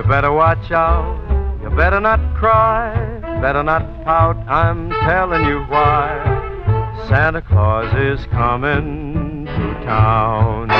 better watch out, you better not cry, better not pout, I'm telling you why. Santa Claus is coming to town.